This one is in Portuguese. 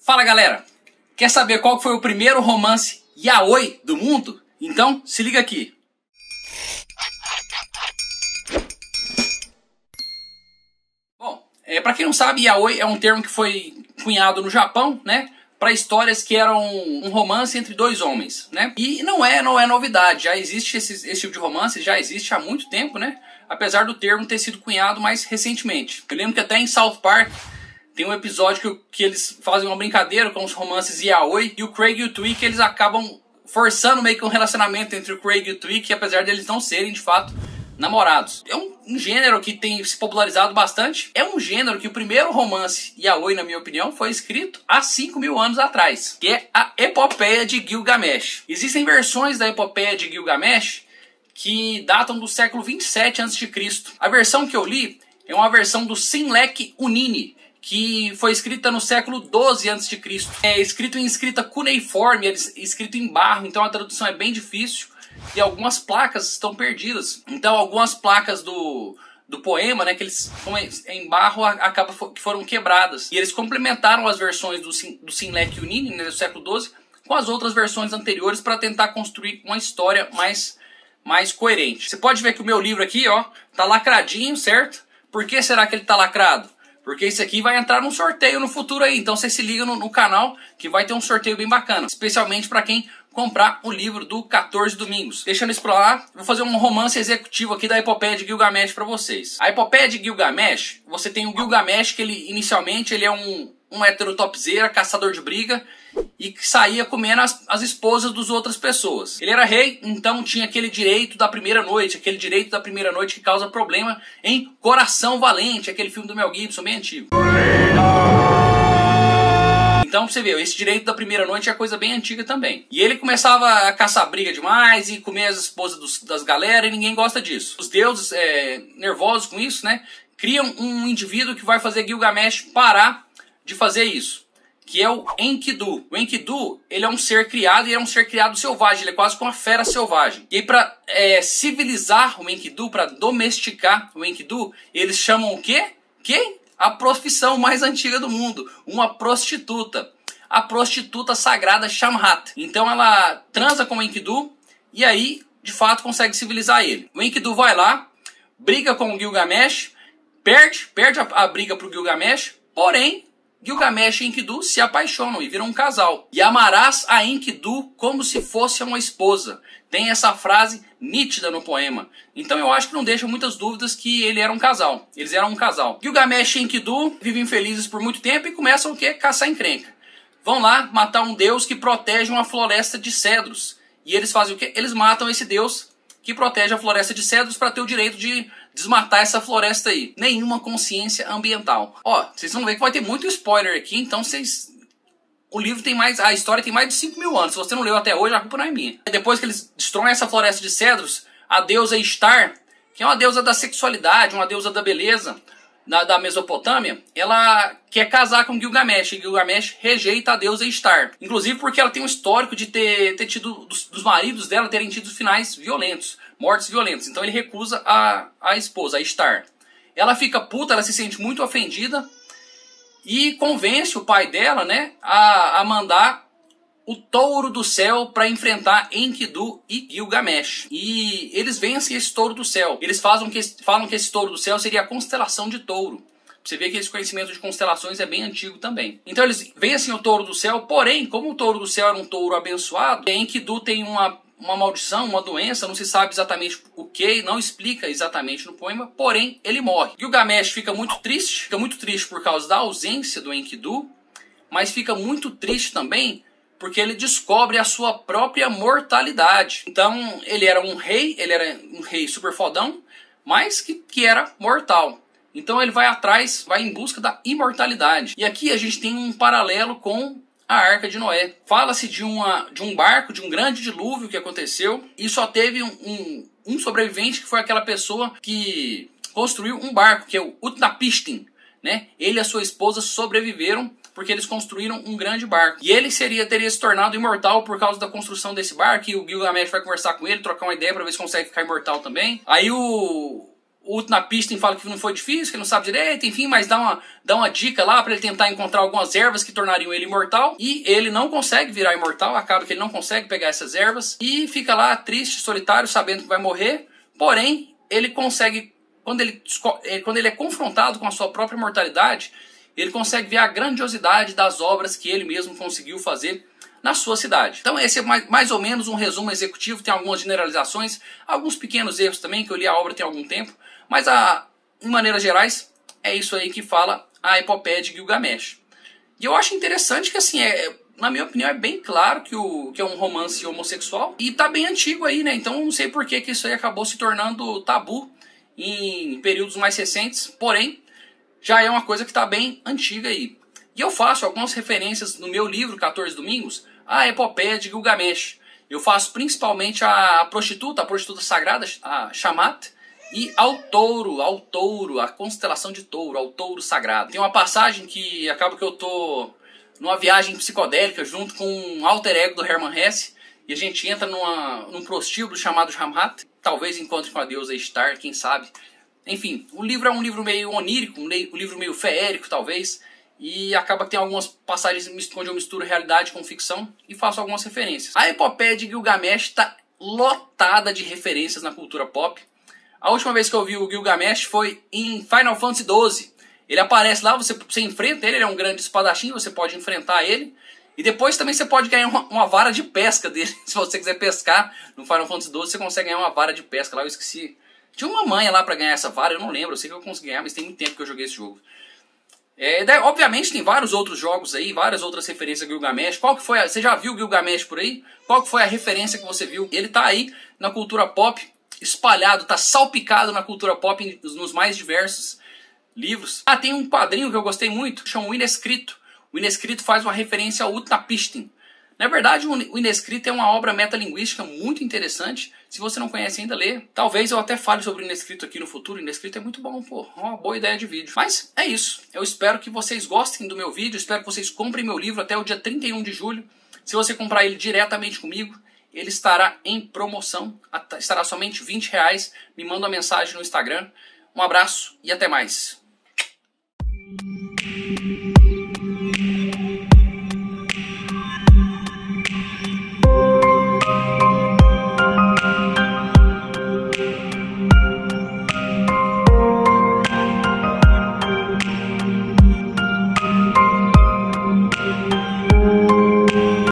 Fala galera, quer saber qual foi o primeiro romance yaoi do mundo? Então se liga aqui. Bom, pra quem não sabe, yaoi é um termo que foi cunhado no Japão, né? Para histórias que eram um romance entre dois homens, né? E não é novidade, já existe esse tipo de romance, já existe há muito tempo, né? Apesar do termo ter sido cunhado mais recentemente. Eu lembro que até em South Park tem um episódio que eles fazem uma brincadeira com os romances yaoi, e o Craig e o Tweek, eles acabam forçando meio que um relacionamento entre o Craig e o Tweek, apesar deles não serem, de fato, namorados. É um gênero que tem se popularizado bastante. É um gênero que o primeiro romance yaoi, na minha opinião, foi escrito há 5.000 anos atrás, que é a Epopeia de Gilgamesh. Existem versões da Epopeia de Gilgamesh que datam do século 27 a.C. A versão que eu li é uma versão do Sinlek Unini, que foi escrita no século 12 a.C. É escrito em escrita cuneiforme, é escrito em barro, então a tradução é bem difícil e algumas placas estão perdidas. Então algumas placas do poema, né, que eles em barro, que foram quebradas. E eles complementaram as versões do Sinlek Unini, né, do século XII, com as outras versões anteriores para tentar construir uma história mais coerente. Você pode ver que o meu livro aqui, ó, tá lacradinho, certo? Por que será que ele tá lacrado? Porque isso aqui vai entrar num sorteio no futuro aí. Então você se liga no canal que vai ter um sorteio bem bacana. Especialmente para quem comprar o livro do 14 Domingos. Deixando isso pra lá, vou fazer um romance executivo aqui da Epopeia de Gilgamesh para vocês. A Epopeia de Gilgamesh, você tem o Gilgamesh, que ele inicialmente ele é um hétero topzera, caçador de briga, e que saía comendo as esposas das outras pessoas. Ele era rei, então tinha aquele direito da primeira noite, que causa problema em Coração Valente, aquele filme do Mel Gibson, bem antigo. Então, pra você ver, esse direito da primeira noite é coisa bem antiga também. E ele começava a caçar briga demais e comer as esposas das galera, e ninguém gosta disso. Os deuses, nervosos com isso, né, criam um indivíduo que vai fazer Gilgamesh parar de fazer isso, que é o Enkidu. O Enkidu, ele é um ser criado, e é um ser criado selvagem, ele é quase como uma fera selvagem. E aí para civilizar o Enkidu, para domesticar o Enkidu, eles chamam o quê? Quem? A profissão mais antiga do mundo, uma prostituta. A prostituta sagrada Shamhat. Então ela transa com o Enkidu, e aí, de fato, consegue civilizar ele. O Enkidu vai lá, briga com o Gilgamesh, perde a briga pro Gilgamesh, porém, Gilgamesh e Enkidu se apaixonam e viram um casal. E amarás a Enkidu como se fosse uma esposa. Tem essa frase nítida no poema. Então eu acho que não deixa muitas dúvidas que ele era um casal. Eles eram um casal. Gilgamesh e Enkidu vivem felizes por muito tempo e começam o quê? Caçar encrenca. Vão lá matar um deus que protege uma floresta de cedros. E eles fazem o quê? Eles matam esse deus que protege a floresta de cedros para ter o direito de desmatar essa floresta aí. Nenhuma consciência ambiental. Ó, vocês vão ver que vai ter muito spoiler aqui, então o livro tem a história tem mais de 5.000 anos. Se você não leu até hoje, a culpa não é minha. Depois que eles destroem essa floresta de cedros, a deusa Ishtar, que é uma deusa da sexualidade, uma deusa da beleza, da Mesopotâmia, ela quer casar com Gilgamesh, e Gilgamesh rejeita a deusa Ishtar. Inclusive porque ela tem um histórico de ter tido, dos maridos dela terem tido finais violentos, mortes violentas. Então ele recusa a esposa, a Ishtar. Ela fica puta, ela se sente muito ofendida, e convence o pai dela, né, a mandar o touro do céu para enfrentar Enkidu e Gilgamesh. E eles vencem esse touro do céu. Eles falam que esse touro do céu seria a constelação de touro. Você vê que esse conhecimento de constelações é bem antigo também. Então eles vencem o touro do céu, porém, como o touro do céu era um touro abençoado, Enkidu tem uma maldição, uma doença, não se sabe exatamente o que, não explica exatamente no poema, porém ele morre. Gilgamesh fica muito triste por causa da ausência do Enkidu, mas fica muito triste também porque ele descobre a sua própria mortalidade. Então ele era um rei super fodão, mas que era mortal. Então ele vai em busca da imortalidade. E aqui a gente tem um paralelo com a Arca de Noé. Fala-se de um barco, de um grande dilúvio que aconteceu, e só teve um sobrevivente, que foi aquela pessoa que construiu um barco, que é o Utnapishtim, né? Ele e a sua esposa sobreviveram porque eles construíram um grande barco. E ele teria se tornado imortal por causa da construção desse barco, e o Gilgamesh vai conversar com ele, trocar uma ideia para ver se consegue ficar imortal também. Aí o O Utnapishtim fala que não foi difícil, que ele não sabe direito, enfim, mas dá uma dica lá para ele tentar encontrar algumas ervas que tornariam ele imortal. E ele não consegue virar imortal, acaba que ele não consegue pegar essas ervas. E fica lá triste, solitário, sabendo que vai morrer. Porém, ele consegue, quando ele é confrontado com a sua própria mortalidade, ele consegue ver a grandiosidade das obras que ele mesmo conseguiu fazer na sua cidade. Então esse é mais ou menos um resumo executivo, tem algumas generalizações, alguns pequenos erros também, que eu li a obra tem algum tempo, mas em maneiras gerais é isso aí que fala a epopeia de Gilgamesh. E eu acho interessante que assim, na minha opinião é bem claro que é um romance homossexual e tá bem antigo aí, né? Então não sei por que isso aí acabou se tornando tabu em períodos mais recentes, porém já é uma coisa que tá bem antiga aí. E eu faço algumas referências no meu livro 14 Domingos, a epopeia de Gilgamesh. Eu faço principalmente a prostituta sagrada, a Shamat, e ao touro, a constelação de touro, ao touro sagrado. Tem uma passagem que acaba que eu tô numa viagem psicodélica junto com um alter ego do Hermann Hesse, e a gente entra num prostíbulo chamado Shamat, talvez encontre com a deusa Ishtar, quem sabe. Enfim, o livro é um livro meio onírico, um livro meio feérico talvez, e acaba que tem algumas passagens onde eu misturo realidade com ficção e faço algumas referências. A epopeia de Gilgamesh está lotada de referências na cultura pop. A última vez que eu vi o Gilgamesh foi em Final Fantasy XII. Ele aparece lá, você enfrenta ele é um grande espadachim, você pode enfrentar ele. E depois também você pode ganhar uma vara de pesca dele. Se você quiser pescar no Final Fantasy XII, você consegue ganhar uma vara de pesca lá, eu esqueci. Tinha uma manha lá pra ganhar essa vara, eu não lembro, eu sei que eu consegui ganhar, mas tem muito tempo que eu joguei esse jogo. Obviamente tem vários outros jogos aí, várias outras referências a Gilgamesh. Qual que foi você já viu Gilgamesh por aí? Qual que foi a referência que você viu? Ele tá aí na cultura pop, espalhado, tá salpicado na cultura pop nos mais diversos livros. Tem um quadrinho que eu gostei muito, chama O Inescrito. O Inescrito faz uma referência ao Utnapishtim. Na verdade, o Inescrito é uma obra metalinguística muito interessante. Se você não conhece ainda, lê. Talvez eu até fale sobre o Inescrito aqui no futuro. O Inescrito é muito bom, pô. É uma boa ideia de vídeo. Mas é isso. Eu espero que vocês gostem do meu vídeo. Espero que vocês comprem meu livro até o dia 31 de julho. Se você comprar ele diretamente comigo, ele estará em promoção. Estará somente R$20. Me manda uma mensagem no Instagram. Um abraço e até mais.